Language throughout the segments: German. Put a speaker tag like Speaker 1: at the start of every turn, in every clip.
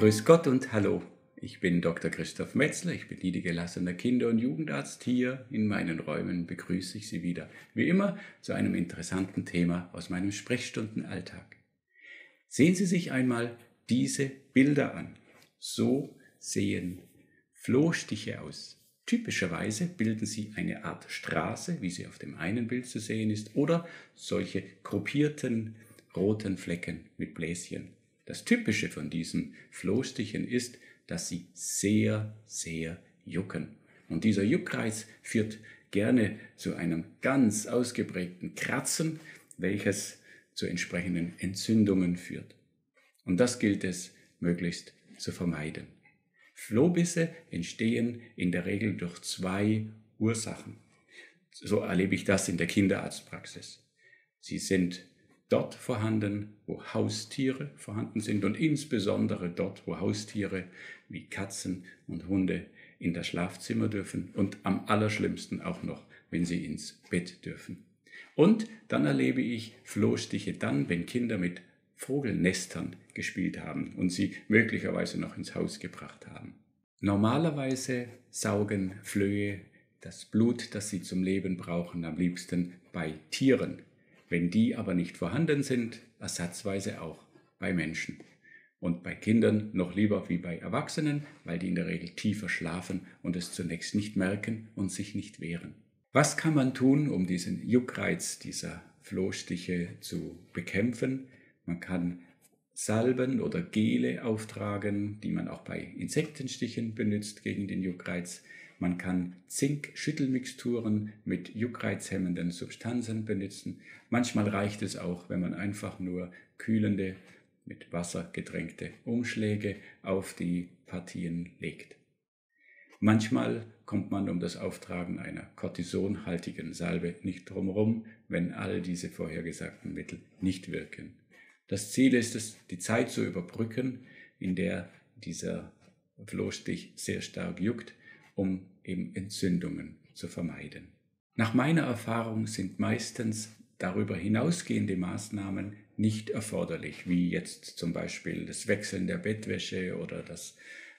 Speaker 1: Grüß Gott und hallo. Ich bin Dr. Christoph Metzler, ich bin niedergelassener Kinder- und Jugendarzt. Hier in meinen Räumen begrüße ich Sie wieder, wie immer, zu einem interessanten Thema aus meinem Sprechstundenalltag. Sehen Sie sich einmal diese Bilder an. So sehen Flohstiche aus. Typischerweise bilden sie eine Art Straße, wie sie auf dem einen Bild zu sehen ist, oder solche gruppierten roten Flecken mit Bläschen. Das Typische von diesen Flohstichen ist, dass sie sehr, sehr jucken. Und dieser Juckreiz führt gerne zu einem ganz ausgeprägten Kratzen, welches zu entsprechenden Entzündungen führt. Und das gilt es möglichst zu vermeiden. Flohbisse entstehen in der Regel durch zwei Ursachen. So erlebe ich das in der Kinderarztpraxis. Sie sind dort vorhanden, wo Haustiere vorhanden sind und insbesondere dort, wo Haustiere wie Katzen und Hunde in das Schlafzimmer dürfen und am allerschlimmsten auch noch, wenn sie ins Bett dürfen. Und dann erlebe ich Flohstiche dann, wenn Kinder mit Vogelnestern gespielt haben und sie möglicherweise noch ins Haus gebracht haben. Normalerweise saugen Flöhe das Blut, das sie zum Leben brauchen, am liebsten bei Tieren. Wenn die aber nicht vorhanden sind, ersatzweise auch bei Menschen. Und bei Kindern noch lieber wie bei Erwachsenen, weil die in der Regel tiefer schlafen und es zunächst nicht merken und sich nicht wehren. Was kann man tun, um diesen Juckreiz dieser Flohstiche zu bekämpfen? Man kann Salben oder Gele auftragen, die man auch bei Insektenstichen benutzt gegen den Juckreiz. Man kann Zink-Schüttelmixturen mit juckreizhemmenden Substanzen benutzen. Manchmal reicht es auch, wenn man einfach nur kühlende, mit Wasser getränkte Umschläge auf die Partien legt. Manchmal kommt man um das Auftragen einer kortisonhaltigen Salbe nicht drumherum, wenn all diese vorhergesagten Mittel nicht wirken. Das Ziel ist es, die Zeit zu überbrücken, in der dieser Flohstich sehr stark juckt, um eben Entzündungen zu vermeiden. Nach meiner Erfahrung sind meistens darüber hinausgehende Maßnahmen nicht erforderlich, wie jetzt zum Beispiel das Wechseln der Bettwäsche oder das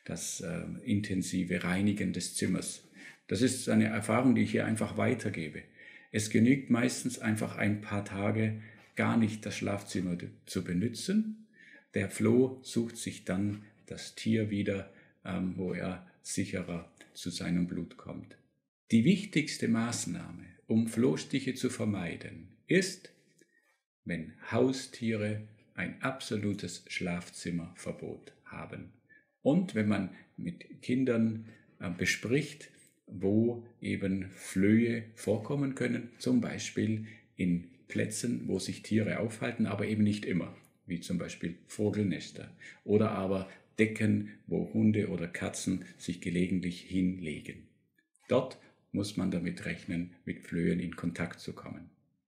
Speaker 1: intensive Reinigen des Zimmers. Das ist eine Erfahrung, die ich hier einfach weitergebe. Es genügt meistens einfach ein paar Tage gar nicht das Schlafzimmer zu benutzen. Der Floh sucht sich dann das Tier wieder, wo er sicherer zu seinem Blut kommt. Die wichtigste Maßnahme, um Flohstiche zu vermeiden, ist, wenn Haustiere ein absolutes Schlafzimmerverbot haben. Und wenn man mit Kindern bespricht, wo eben Flöhe vorkommen können, zum Beispiel in Plätzen, wo sich Tiere aufhalten, aber eben nicht immer, wie zum Beispiel Vogelnester oder aber Decken, wo Hunde oder Katzen sich gelegentlich hinlegen. Dort muss man damit rechnen, mit Flöhen in Kontakt zu kommen.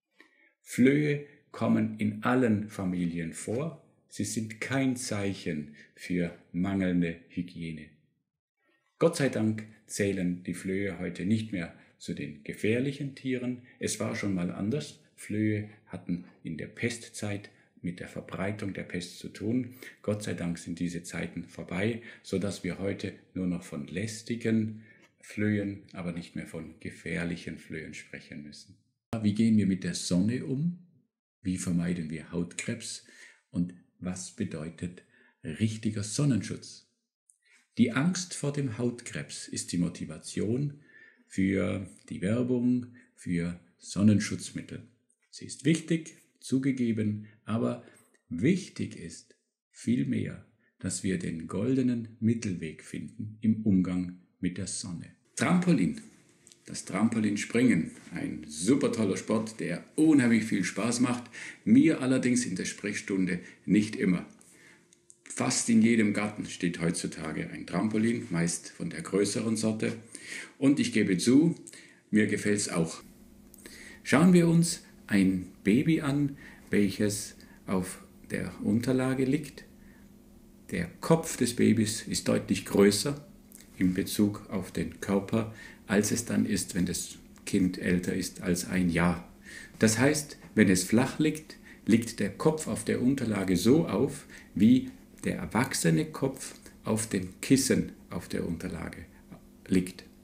Speaker 1: Flöhe kommen in allen Familien vor. Sie sind kein Zeichen für mangelnde Hygiene. Gott sei Dank zählen die Flöhe heute nicht mehr zu den gefährlichen Tieren. Es war schon mal anders. Flöhe hatten in der Pestzeit mit der Verbreitung der Pest zu tun. Gott sei Dank sind diese Zeiten vorbei, sodass wir heute nur noch von lästigen Flöhen, aber nicht mehr von gefährlichen Flöhen sprechen müssen. Wie gehen wir mit der Sonne um? Wie vermeiden wir Hautkrebs? Und was bedeutet richtiger Sonnenschutz? Die Angst vor dem Hautkrebs ist die Motivation für die Werbung für Sonnenschutzmittel. Sie ist wichtig, zugegeben, aber wichtig ist vielmehr, dass wir den goldenen Mittelweg finden im Umgang mit der Sonne. Trampolin, das Trampolinspringen, ein super toller Sport, der unheimlich viel Spaß macht, mir allerdings in der Sprechstunde nicht immer. Fast in jedem Garten steht heutzutage ein Trampolin, meist von der größeren Sorte, und ich gebe zu, mir gefällt es auch. Schauen wir uns ein Baby an, welches auf der Unterlage liegt. Der Kopf des Babys ist deutlich größer in Bezug auf den Körper, als es dann ist, wenn das Kind älter ist als ein Jahr. Das heißt, wenn es flach liegt, liegt der Kopf auf der Unterlage so auf, wie der erwachsene Kopf auf dem Kissen auf der Unterlage liegt.